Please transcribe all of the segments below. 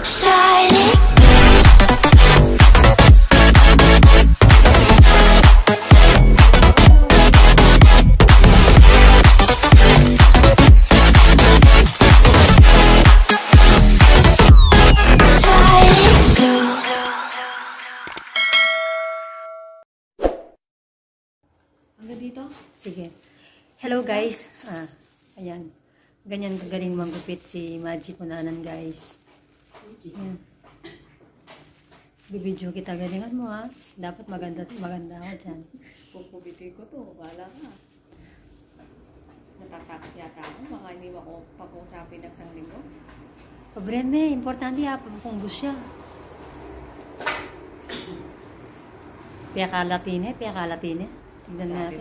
Shining. Hanggang dito? Sige. Hello guys. Ayan. Ganyan kagaling magupit si Magic Unanan guys. Ayan. Bibidyo kita, galingan mo ha. Dapat maganda ako dyan. Pupubiti ko to. Wala ka. Natatakot yata ako. Baka hindi mo ako pag-usapin ng isang linggo. Pabren me, importante ha. Pagpunggos siya. Piyakalatine. Tignan natin.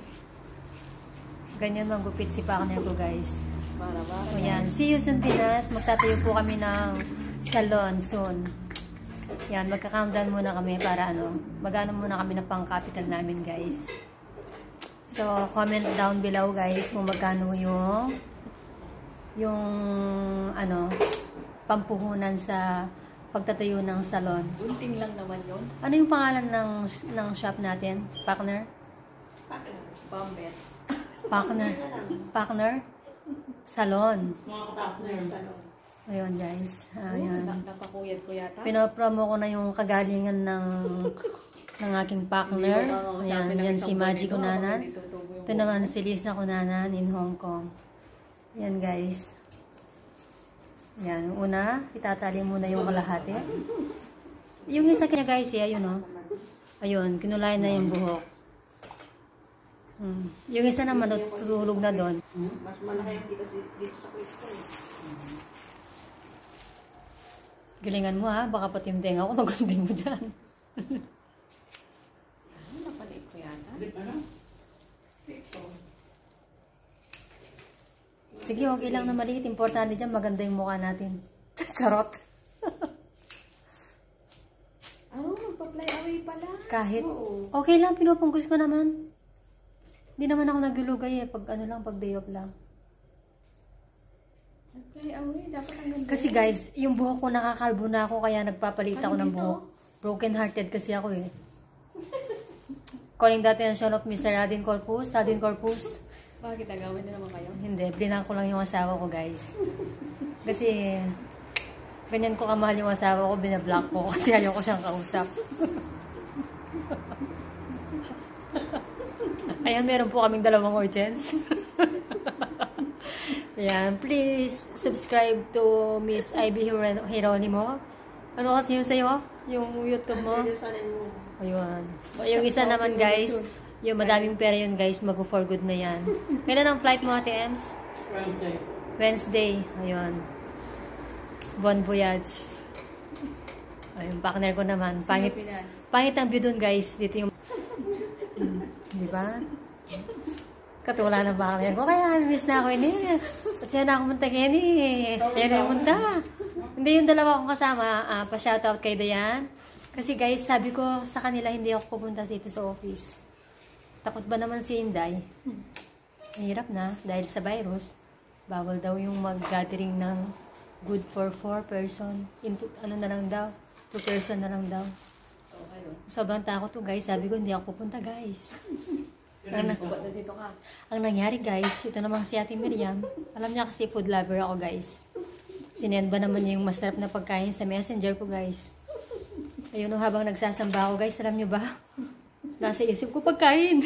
Ganyan magupit si partner ko guys. O yan. See you soon Pinas. Magtatayo po kami ng salon soon. Yan. Magka-countdown muna kami para magano muna kami ng pang-capital namin guys. So, comment down below guys kung magkano yung pampuhunan sa pagtatayo ng salon. Bunting lang naman yun. Ano yung pangalan ng shop natin? Partner? Bambet. Partner? Salon. Mga partner salon. Ayun guys. Ayun. Napakuyad ko yata. Pinopromo ko na yung kagalingan ng aking partner. Ayan, yan si Magic Unanan. Ito naman si Lisa Unanan in Hong Kong. Yan guys. Yan. Una, itatali muna yung kalahati. Yung isa kanya guys, ayun o. Ayun, kinulay na yung buhok. Yung isa naman, tutulog na doon. Mas malaki yung dito sa crystal. Galingan mo ha, baka patimdeng ako, magunding mo dyan. Napaliit ko yata. Sige, okay lang na maliit. Importante dyan, maganda yung mukha natin. Charot. Magpa-fly away pala. Kahit, Oo. okay lang, pinupunggos ko naman. Hindi naman ako naglulugay pag pag day off lang. Fly away, dapat ang ganda. Kasi guys, yung buhok ko nakakalbo na ako, kaya nagpapalit ako ng buhok. Broken hearted kasi ako eh. Calling the attention of Mr. Radin Corpus. Bakit nagawin na naman kayo? Hindi, blinak ko lang yung asawa ko guys. Kasi, ganyan ko kamahal yung asawa ko, binablock ko kasi ayaw ko siyang kausap. Ayan, meron po kaming 2 audience. Ayan, please subscribe to Miss Ivy Hieronimo. Ano kasi yun sa'yo? Yung YouTube mo? Ayun. Yung isa naman guys, yung madaming pera yun guys, mag-for good na yan. Kailan ang flight mo Ate Ems? Wednesday. Ayun. Bon voyage. Ayun, partner ko naman. Pangit ang view dun guys. Dito yung... Diba? Katula ng partner ko. Kaya miss na ako ini. At siya na ako munta kayo ni. Kaya na yung munta. Hindi yung dalawa kong kasama. Pa-shoutout kay Dayan. Kasi guys, sabi ko sa kanila hindi ako pupunta dito sa office. Takot ba naman si Inday? Mahirap na dahil sa virus. Bawal daw yung mag-gathering ng good for 4 person. Into, na lang daw? 2 person na lang daw. Sobrang takot to guys. Sabi ko hindi ako pupunta guys. Ang nangyari guys, ito naman si Ate Miriam. Alam niya kasi food lover ako guys. Sinend ba naman niya yung masarap na pagkain sa messenger ko guys. Ayun habang nagsasamba ako guys, alam niyo ba? Nasa isip ko pagkain.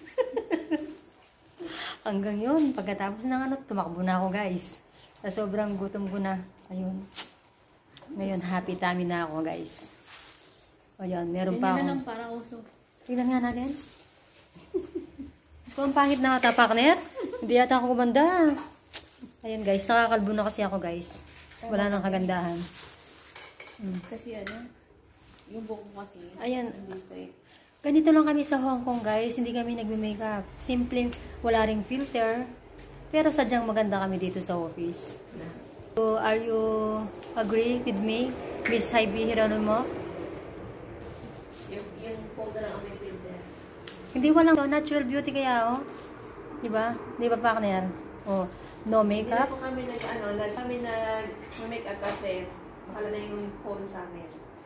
Hanggang yun, pagkatapos ng tumakbo na ako guys. Sa sobrang gutom ko na. Ayun. Ngayon, happy tummy na ako guys. Ayun, meron pa ako. Ganyan na lang parang uso. Tignan nga natin. So, ang pangit na ata, partner. Hindi yata ako gumanda. Ayun guys, nakakalbo na kasi ako guys. Wala nang kagandahan. Kasi yung buhok ko kasi, ayan. hindi straight. Ganito lang kami sa Hong Kong guys. Hindi kami nagme-makeup. Simple, wala ring filter. Pero sadyang maganda kami dito sa office. So, are you agree with me, Miss Ivy Hieronimo? Yung powder ang may filter. Hindi walang natural beauty kaya oh. Diba? Di ba partner? Oh, no makeup. Hindi po kami nag-make up kasi Bakala na yung phone sa amin.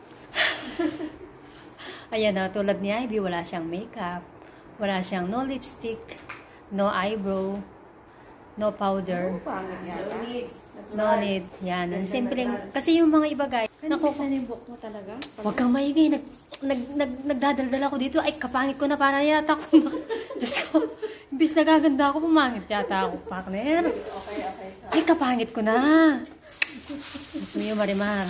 Ayan na, tulad ni Ivy, wala siyang makeup. Wala siyang no lipstick, no eyebrow, no powder. Pangit yata. No need. Yan. Ang simpleng, kasi yung mga iba guys, Naku, na yung book mo talaga? huwag kang maingay. Nagdadaldal ako dito. Ay, kapangit ko na para yata ako. Diyos ko. Imbis nagaganda ako, pumangit yata ako, partner. Okay. Ay, kapangit ko na. Diyos mo yung Marimar.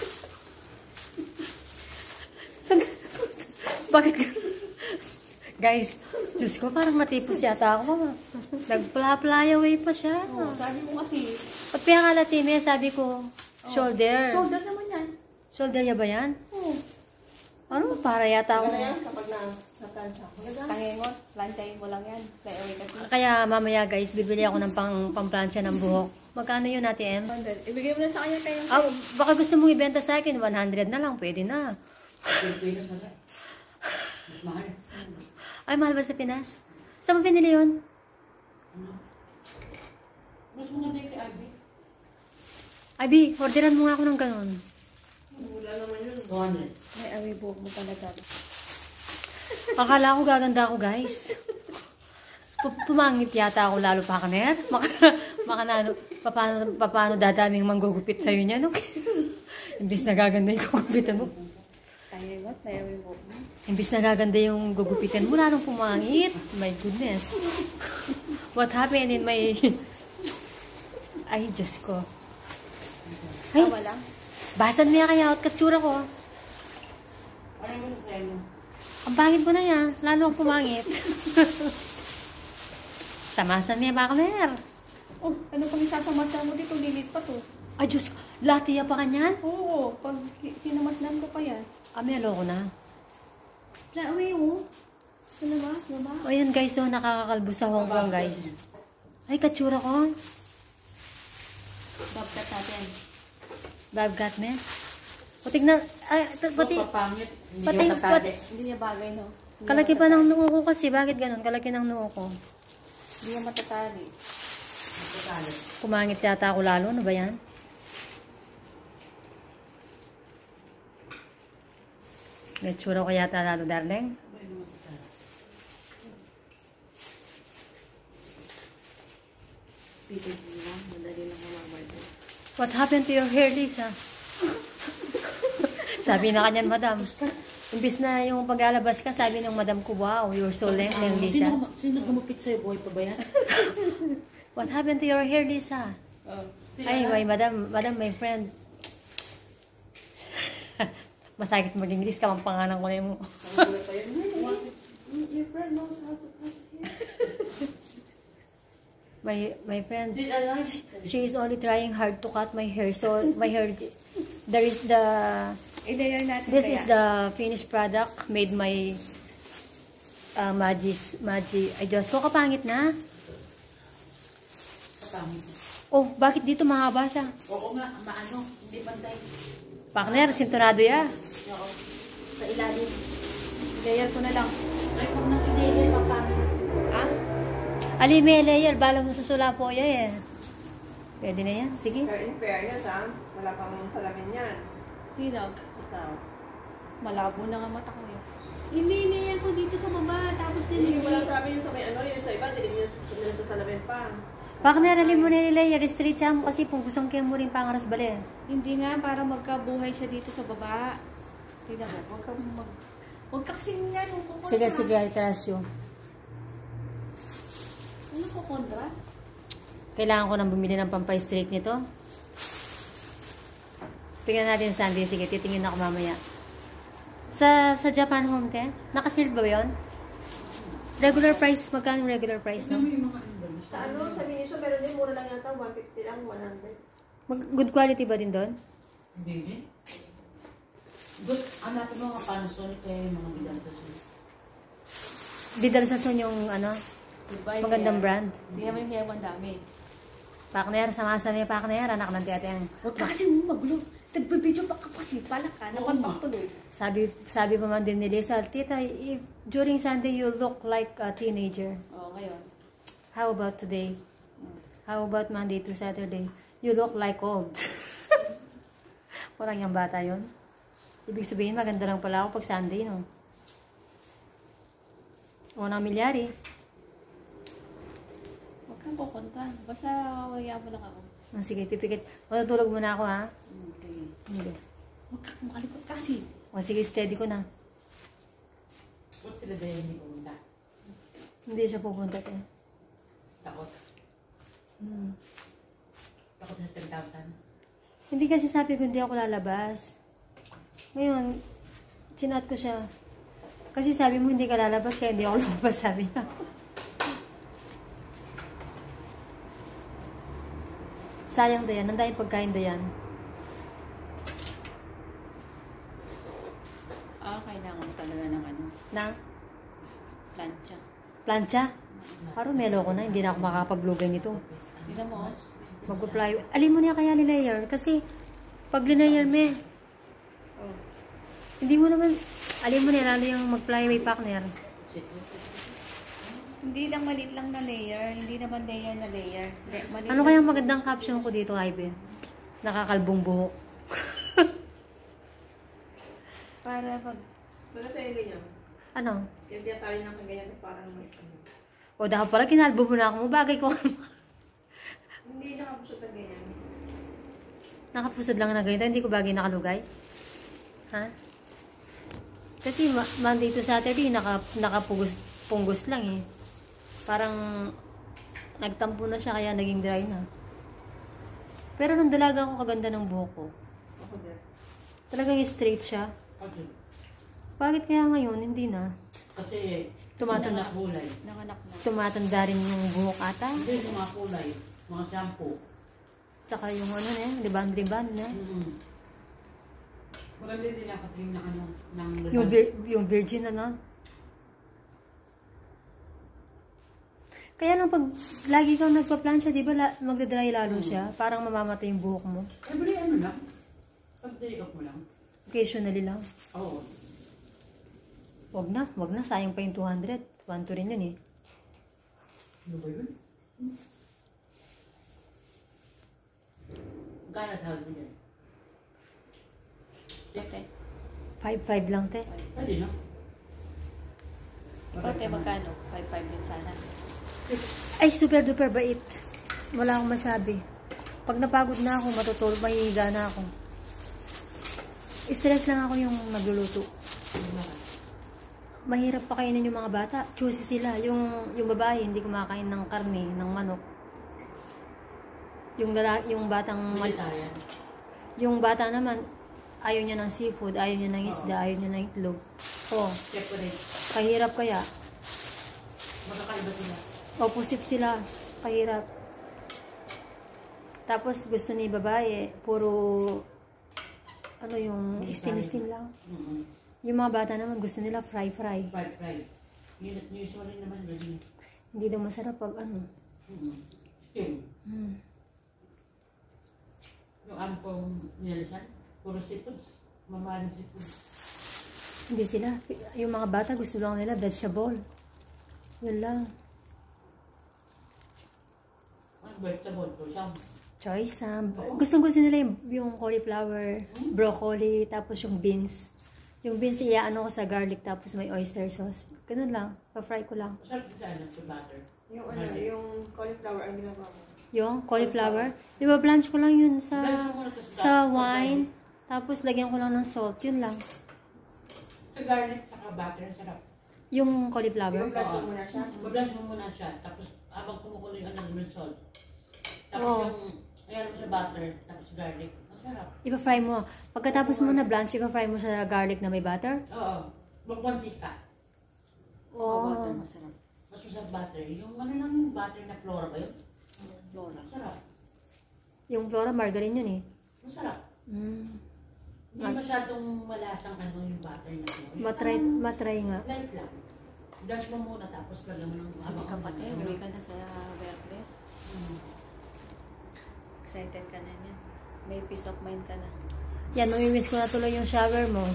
Bakit guys, Diyos ko, parang matipos yata ako. Nag-fly away pa siya. Sabi mo kasi. Pag pinakalatime, sabi ko, shoulder. Shoulder naman yan. Shoulder ya ba yan? Oo. Ano, para yata ako. Kapag na-plancha. Tangingot, planchahin mo lang yan. Fly away kasi. Kaya mamaya guys, bibili ako ng pang-plancha ng buhok. Magkano yun natin, Em? 100. Ibigay mo na sa kanya kayo. Ah, baka gusto mong ibenta sa akin, 100 na lang, pwede na. Ay, mahal ba sa Pinas? Saan mo pinili yun? Mas maganda yung kay Abby. Ivy, orderan mo nga ako ng ganun. Wala naman yun. 200. May away buhok mo talaga. Akala ko gaganda ako, guys. Pumangit yata ako lalo pa kaner. Paano dadaming manggugupit sa'yo niya, no? Imbis nagaganda yung gugupitan mo. Tangingot, may away buhok mo. Imbis nagaganda yung gugupitan mo, lalong pumangit. My goodness. What happened in my... Ay, Diyos ko. Ay, Tawa lang. basan niya kaya at katsura ko. Ano yung sa'yo? Ang pangit ko na yan. Lalo akong pumangit. Samasan niya, bakler. Oh, ano pang isasamasa mo dito? Lilit pa to. Ay, Diyos ko. Latiya pa kanyan? Oo, pag sinamasdan ko pa yan. Amelo ko na. Fly away mo. Ano ba? Baba? O yan guys, oh, nakakakalbo sa Hong Kong guys. Ay, katsura ko. Bobcat natin. Bobcat, man. O, tignan. Ay, pati, Papangit. Hindi niya bagay, no? kalaki pa ng noo ko kasi. Bakit ganun? Kalaki ng noo ko. Hindi niya matatali. Kumangit yata ako lalo. Ano ba yan? May tsura ko yata lalo, darling. Pipig mo lang. Madali lang mamabay. What happened to your hair, Lisa? Sabi na kanyan, madam. Imbis na yung paglalabas ka, sabi ng madam ko, wow, you're so lengthy, Lisa. Sino gumupit sa'yo? Buhay pa ba yan? What happened to your hair, Lisa? Ay, madam, my friend. Masakit mag-English ka, pangalan ko na yung... Your friend knows how to cut hair. My friend, she is only trying hard to cut my hair. So, my hair, there is the... I-layer natin This kaya. is the finished product made my Magi. Ay, Diyos ko, kapangit na. Papangit. Oh, bakit dito mahaba siya? Oo nga, maano. Hindi pantay. Partner, sintonado ya. Oo. Sa ilalim. Layer ko na lang. Ay, kung nakinili, papangit. Ha? Ali, may layer. Balang mo susula po yan eh. Pwede na yan. Sige. Pero in fairness, ha? Wala pang salamin yan. Sino? Ikaw. Malabo na nga mata ko yun. Hindi, layer ko dito sa baba. Tapos Hindi, din walang sabi yung sa may ano, yung sa iba, hindi nila sa salamin pa. Partner, alim mo na yung layer. Straight siya mo kasi kung gustong kayo mo rin pangaras bali. Hindi nga, para magkabuhay siya dito sa baba. Tignan mo, huwag ka kasing yan. Sige, I trust you. Ano ko kontra? Kailangan ko nang bumili ng pampay-straight nito. Tingnan natin Sunday. Sige, titingin ako mamaya. Sa Japan Home Care, nakasil ba yun? Regular price, magkano regular price, no? Sa ano, sa Miniso, meron din mura lang yata, 150 lang, 100. Good quality ba din doon? Hindi. Good. Hanapin mo nga Panasonic kaya yung mga bilang sa siya. Didal sa son yung ano, Goodbye, magandang hair. brand. Hindi naman yung hair mo ang dami. Partner, sama-sama niya partner, anak ng tiyateng. Huwag ka kasi magulo. Nagbibideo pa ka kasi, palak ka. Napantok tuloy. Sabi pa man din ni Lisa, Tita, if during Sunday you look like a teenager. Oo, ngayon. How about today? How about Monday through Saturday? You look like old. Walang yung bata yon. Ibig sabihin, maganda lang pala ako pag Sunday, no? Unang milyari. Huwag kang kukunta. Basta waya mo lang ako. Oh, sige, pipikit. Matutulog muna ako, ha? Okay. Hindi. Huwag kang makalikot kasi. O, sige, steady ko na. Kung sila dahil hindi pumunta. Hindi siya pupunta, te. Takot. Hmm. Takot sa 10,000. Hindi kasi sabi ko hindi ako lalabas. Ngayon, chinat ko siya. Kasi sabi mo hindi ka lalabas kaya hindi ako lumabas, sabi niya. Sayang Dayan, ang daming pagkain Dayan. Kailangan talaga ng ano, Na? plancha. Plancha? Paro melo ko na, hindi na ako makakapaglugay nito. Tignan mo. Mag-apply. Alin mo niya kaya nilayer? Kasi, pag linayer me, Oh. hindi mo naman, alin mo niya lalo yung mag-flyway partner. Hindi lang maliit lang na layer. Hindi naman layer na layer. Maliit Ano lang. kaya magandang caption ko dito, Ivy? Nakakalbong buhok. Para pag... Wala sa ili niya. Ano? Yung tiyatali ng kaganyan na parang may O dahil pala, kinalbo mo na ako. Bagay ko. Hindi nakapusot na ganyan. Nakapusod lang na ganito. Hindi ko bagay nakalugay. Ha? Kasi Monday to Saturday, nakapunggos lang eh. Parang nagtampo na siya kaya naging dry na. Pero nung dalaga ko, kaganda ng buhok ko. Ako din. Talagang straight siya. Okay. Bakit kaya ngayon, hindi na? Kasi Tumatanda. mga kulay. nanganak na. Tumatanda rin yung buhok ata. Hindi yung mga kulay. Mga shampoo. Tsaka yung ano na, liband na. Maganda din nakatingin na ano, ng Yung virgin ano. Kaya lang pag lagi kang nagpa-plancha, di ba magdadry lalo siya? Parang mamamatay yung buhok mo. Every ano lang. Pag-day off mo lang. Occasionally lang. Oo. Wag na. Sayang pa yung 200. 1 rin yun eh. Ano ba yun? Gana tawag mo dyan? Ate. 5-5 lang, te. Pwede no? Ikaw, te, magkano? 5-5 din sana. Ay, super duper bait. Wala akong masabi. Pag napagod na ako, matutulog, mahihiga na ako. Stress lang ako yung nagluluto. Mahirap pa kainin yung mga bata. Choosy sila. Yung babae, hindi kumakain ng karne, ng manok. Yung batang... Vegetarian. Yung bata naman, ayaw niya ng seafood, ayaw niya ng isda, ayaw niya ng itlog. Oh, Separate. kahirap kaya. Magkakaiba sila. Opposite sila. Kahirap. Tapos gusto ni babae, puro ano yung steam lang. Yung mga bata naman gusto nila fry. Fried. Usually naman ganyan. Hindi daw masarap pag ano. Steam. Hmm. Yung ampong nilalasan, puro seafoods. Mamahaling seafoods. Hindi sila. Yung mga bata gusto lang nila vegetable. Yun lang. Ang vegetable ko, siyam. Choice. Gusto nila yung cauliflower, broccoli, tapos yung beans. Yung beans, iaano ko sa garlic, tapos may oyster sauce. Ganun lang. Pa-fry ko lang. Masarap din sa ano, sa butter. Yung ano, yung cauliflower ang ginagawa mo. Yung cauliflower. Di ba, blanch ko lang yun Blanch mo muna to sa sa wine. Tapos, lagyan ko lang ng salt. Yun lang. Sa garlic, saka butter, ang sarap. Yung cauliflower. Blanch mo muna siya. Mablanch mo muna siya, tapos habang kumukulo yung ano, yung salt. Tapos Oo. yung, ayan mo sa butter, tapos garlic. Ang sarap. Ipa-fry mo. Pagkatapos mo na blanch, ipa-fry mo sa garlic na may butter. Oo. Magkwanti ka. Oh. Butter, masarap. Mas masarap butter. Yung ano lang yung butter na flora ba yun? Flora. Masarap. Yung flora, margarine yun eh. Masarap. Mm. Hindi masyadong malasang ano yung butter na flora. Matry nga. Light lang. Blanch mo muna, tapos lagyan mo ng Sabi ka pa, te, uwi ka na sa workplace. Excited ka na yan. May peace of mind ka na. Yan, mamimiss ko na tuloy yung shower mo.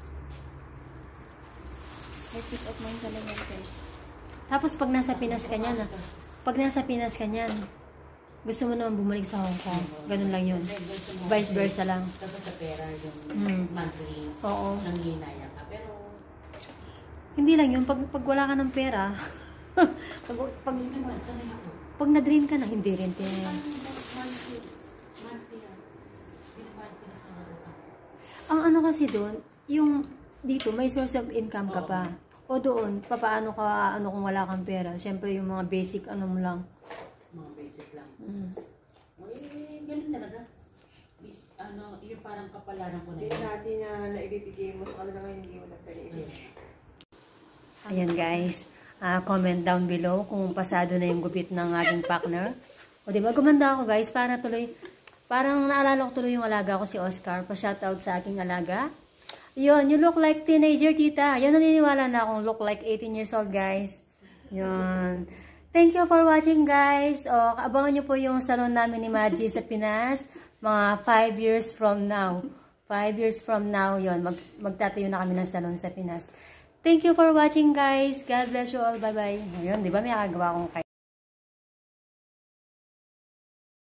May peace of mind ka na yan, te. Tapos pag nasa Pinas ka niyan, Gusto mo naman bumalik sa Hong Kong. Ganun lang yun. Vice versa lang. Tapos sa pera, yung Mm. monthly, Oo. nanginaya ka. Pero, Hindi lang yun. Pag wala ka ng pera, pag hindi naman, sanay ako. Pag na-drain ka na, hindi rin. Monthly, monthly yan. Binabayad ko na sa mga lupa. Ang ano kasi doon, yung dito, may source of income ka pa. O doon, papaano ka, ano kung wala kang pera? Siyempre, yung mga basic, ano mo lang. Mga basic lang. Mm. Ganun talaga. Yung parang kapalaran ko na Hindi yun. natin na naibibigay mo sa kanila ngayon, hindi mo nagpaliit. Ayan guys, comment down below kung pasado na yung gupit ng aking partner. O diba, gumanda ako guys, para tuloy, parang naalala ko tuloy yung alaga ko si Oscar. Pa-shoutout sa aking alaga. Yun, you look like teenager, tita. Yan, naniniwala na akong look like 18 years old, guys. Yun. Thank you for watching, guys. O, abangan nyo po yung salon namin ni Maggie sa Pinas. Mga 5 years from now. 5 years from now, yun. Magtatayo na kami ng salon sa Pinas. Thank you for watching, guys. God bless you all. Bye-bye. Ayun, di ba may agagawa akong